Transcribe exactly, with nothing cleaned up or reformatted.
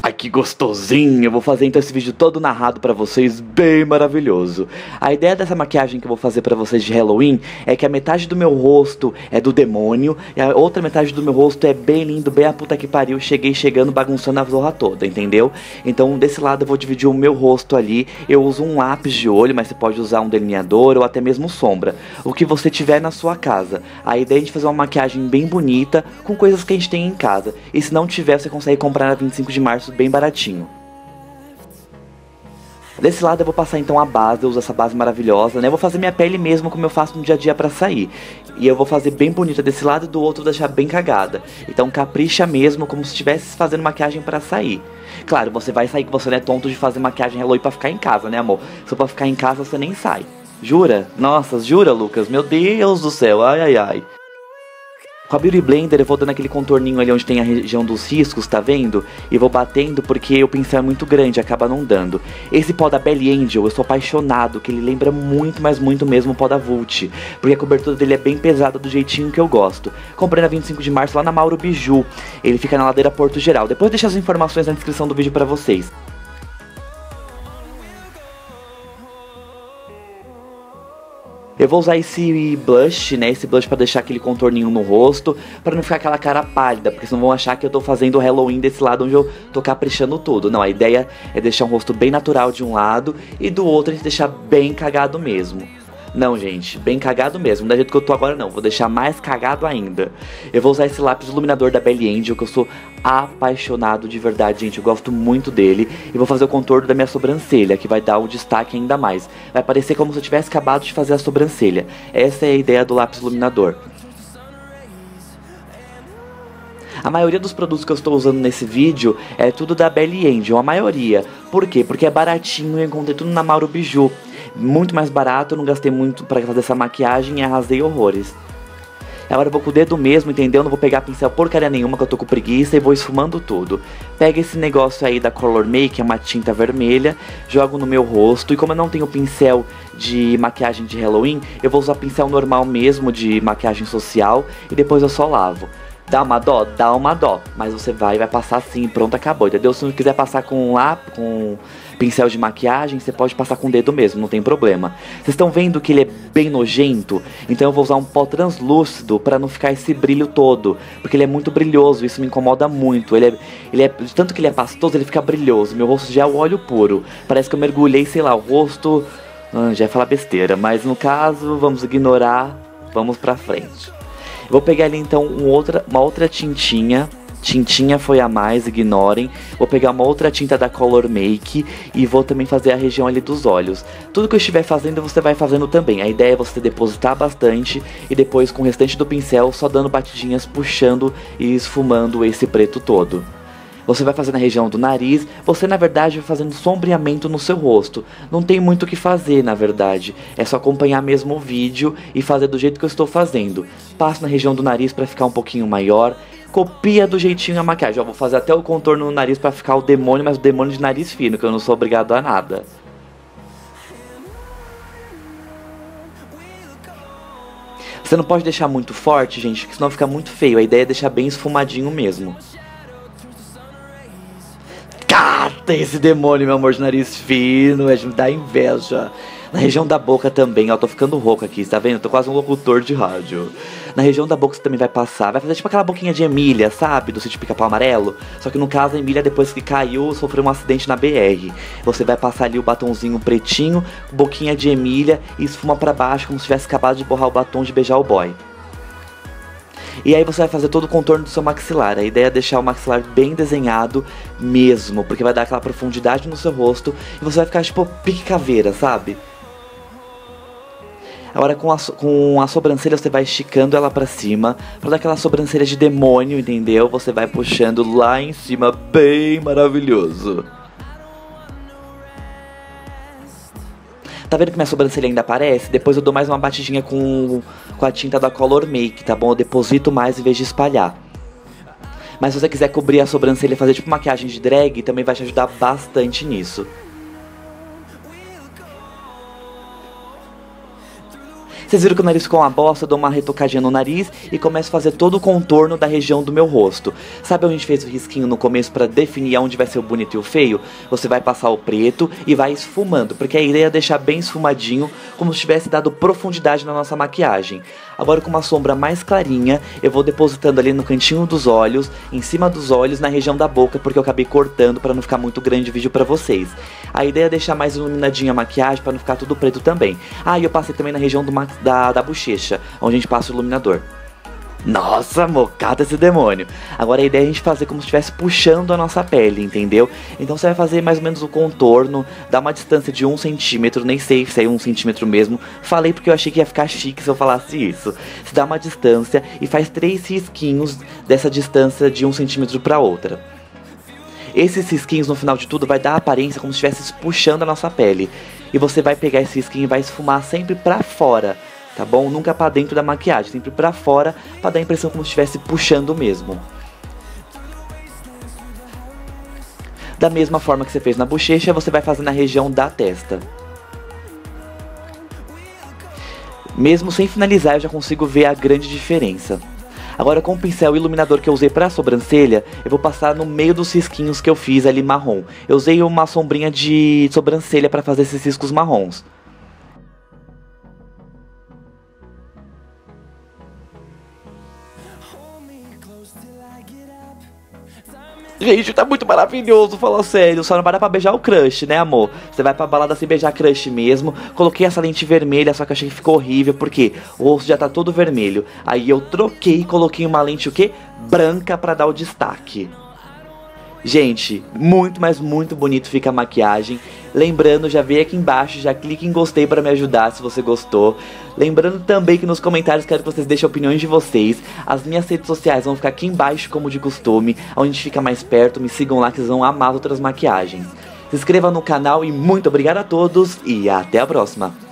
Ai, que gostosinho! Eu vou fazer então esse vídeo todo narrado pra vocês, bem maravilhoso. A ideia dessa maquiagem que eu vou fazer pra vocês de Halloween é que a metade do meu rosto é do demônio e a outra metade do meu rosto é bem lindo, bem a puta que pariu, cheguei chegando, bagunçando a zorra toda, entendeu? Então desse lado eu vou dividir o meu rosto ali, eu uso um lápis de olho, mas você pode usar um delineador ou até mesmo sombra, o que você tiver na sua casa. A ideia é a gente fazer uma maquiagem bem bonita, com coisas que a gente tem em casa, e se não tiver você consegue comprar na vinte e cinco de março bem baratinho. Desse lado eu vou passar então a base, eu uso essa base maravilhosa, né? Eu vou fazer minha pele mesmo como eu faço no dia a dia pra sair. E eu vou fazer bem bonita desse lado e do outro deixar bem cagada. Então capricha mesmo como se estivesse fazendo maquiagem pra sair. Claro, você vai sair que você não é tonto de fazer maquiagem Halloween pra ficar em casa, né amor? Se pra ficar em casa você nem sai. Jura? Nossa, jura Lucas? Meu Deus do céu, ai ai ai. Com a Beauty Blender eu vou dando aquele contorninho ali onde tem a região dos riscos, tá vendo? E vou batendo porque o pincel é muito grande, acaba não dando. Esse pó da Belly Angel, eu sou apaixonado, que ele lembra muito, mas muito mesmo o pó da Vult. Porque a cobertura dele é bem pesada do jeitinho que eu gosto. Comprei na vinte e cinco de março lá na Mauro Biju. Ele fica na ladeira Porto Geral. Depois deixa as informações na descrição do vídeo pra vocês. Eu vou usar esse blush, né, esse blush pra deixar aquele contorninho no rosto, pra não ficar aquela cara pálida, porque senão vão achar que eu tô fazendo o Halloween desse lado onde eu tô caprichando tudo. Não, a ideia é deixar um rosto bem natural de um lado e do outro a gente deixar bem cagado mesmo. Não, gente, bem cagado mesmo, não da jeito que eu tô agora não, vou deixar mais cagado ainda. Eu vou usar esse lápis iluminador da Belly Angel, que eu sou apaixonado de verdade, gente, eu gosto muito dele. E vou fazer o contorno da minha sobrancelha, que vai dar o destaque ainda mais. Vai parecer como se eu tivesse acabado de fazer a sobrancelha. Essa é a ideia do lápis iluminador. A maioria dos produtos que eu estou usando nesse vídeo é tudo da Belly Angel, a maioria. Por quê? Porque é baratinho, eu encontrei tudo na Mauro Biju. Muito mais barato, eu não gastei muito pra fazer essa maquiagem e arrasei horrores. Agora eu vou com o dedo mesmo, entendeu? Não vou pegar pincel porcaria nenhuma que eu tô com preguiça e vou esfumando tudo. Pega esse negócio aí da Color Make, é uma tinta vermelha, jogo no meu rosto. E como eu não tenho pincel de maquiagem de Halloween, eu vou usar pincel normal mesmo de maquiagem social e depois eu só lavo. Dá uma dó? Dá uma dó. Mas você vai e vai passar assim, pronto, acabou, entendeu? Se não quiser passar com lá, com pincel de maquiagem, você pode passar com o dedo mesmo, não tem problema. Vocês estão vendo que ele é bem nojento? Então eu vou usar um pó translúcido pra não ficar esse brilho todo. Porque ele é muito brilhoso, isso me incomoda muito. Ele é, ele é, tanto que ele é pastoso, ele fica brilhoso. Meu rosto já é o óleo puro. Parece que eu mergulhei, sei lá, o rosto... Ah, já ia falar besteira, mas no caso, vamos ignorar, vamos pra frente. Vou pegar ali então um outra, uma outra tintinha. Tintinha foi a mais, ignorem. Vou pegar uma outra tinta da Color Make e vou também fazer a região ali dos olhos. Tudo que eu estiver fazendo você vai fazendo também. A ideia é você depositar bastante e depois com o restante do pincel só dando batidinhas, puxando e esfumando esse preto todo. Você vai fazer na região do nariz, você na verdade vai fazendo sombreamento no seu rosto. Não tem muito o que fazer na verdade, é só acompanhar mesmo o vídeo e fazer do jeito que eu estou fazendo. Passo na região do nariz para ficar um pouquinho maior, copia do jeitinho a maquiagem. Ó, vou fazer até o contorno no nariz para ficar o demônio, mas o demônio de nariz fino, que eu não sou obrigado a nada. Você não pode deixar muito forte, gente, porque senão fica muito feio. A ideia é deixar bem esfumadinho mesmo. Cata esse demônio, meu amor, de nariz fino, é de me dar inveja. Na região da boca também, ó, tô ficando rouco aqui, tá vendo? Tô quase um locutor de rádio. Na região da boca você também vai passar, vai fazer tipo aquela boquinha de Emília, sabe? Do Sítio Pica-Pau Amarelo. Só que no caso a Emília, depois que caiu, sofreu um acidente na B R. Você vai passar ali o batonzinho pretinho, boquinha de Emília e esfuma pra baixo como se tivesse acabado de borrar o batom de beijar o boy. E aí você vai fazer todo o contorno do seu maxilar. A ideia é deixar o maxilar bem desenhado mesmo, porque vai dar aquela profundidade no seu rosto e você vai ficar tipo pique caveira, sabe? Agora com a, com a sobrancelha você vai esticando ela pra cima, pra dar aquela sobrancelha de demônio, entendeu? Você vai puxando lá em cima, bem maravilhoso. Tá vendo que minha sobrancelha ainda aparece? Depois eu dou mais uma batidinha com, com a tinta da Color Make, tá bom? Eu deposito mais em vez de espalhar. Mas se você quiser cobrir a sobrancelha e fazer tipo maquiagem de drag, também vai te ajudar bastante nisso. Vocês viram que o nariz ficou uma bosta, eu dou uma retocadinha no nariz e começo a fazer todo o contorno da região do meu rosto. Sabe onde a gente fez o risquinho no começo pra definir onde vai ser o bonito e o feio? Você vai passar o preto e vai esfumando, porque a ideia é deixar bem esfumadinho, como se tivesse dado profundidade na nossa maquiagem. Agora com uma sombra mais clarinha, eu vou depositando ali no cantinho dos olhos, em cima dos olhos, na região da boca, porque eu acabei cortando pra não ficar muito grande o vídeo pra vocês. A ideia é deixar mais iluminadinha a maquiagem pra não ficar tudo preto também. Ah, e eu passei também na região do ma da, da bochecha, onde a gente passa o iluminador. Nossa, mocada esse demônio. Agora a ideia é a gente fazer como se estivesse puxando a nossa pele, entendeu? Então você vai fazer mais ou menos o contorno, dá uma distância de um centímetro, nem sei se é um centímetro mesmo. Falei porque eu achei que ia ficar chique se eu falasse isso. Você dá uma distância e faz três risquinhos dessa distância de um centímetro para outra. Esses risquinhos no final de tudo vai dar a aparência como se estivesse puxando a nossa pele. E você vai pegar esse risquinho e vai esfumar sempre pra fora. Tá bom? Nunca pra dentro da maquiagem, sempre pra fora, pra dar a impressão como se estivesse puxando mesmo. Da mesma forma que você fez na bochecha, você vai fazer na região da testa. Mesmo sem finalizar, eu já consigo ver a grande diferença. Agora com o pincel iluminador que eu usei pra sobrancelha, eu vou passar no meio dos risquinhos que eu fiz ali marrom. Eu usei uma sombrinha de sobrancelha pra fazer esses riscos marrons. Gente, tá muito maravilhoso, fala sério. Só não vai dar pra beijar o crush, né, amor? Você vai pra balada sem beijar crush mesmo. Coloquei essa lente vermelha, só que achei que ficou horrível, porque o rosto já tá todo vermelho. Aí eu troquei e coloquei uma lente o quê? Branca pra dar o destaque. Gente, muito, mas muito bonito fica a maquiagem. Lembrando, já veio aqui embaixo, já clique em gostei para me ajudar se você gostou. Lembrando também que nos comentários quero que vocês deixem opiniões de vocês. As minhas redes sociais vão ficar aqui embaixo como de costume, onde a gente fica mais perto. Me sigam lá que vocês vão amar outras maquiagens. Se inscreva no canal e muito obrigado a todos e até a próxima.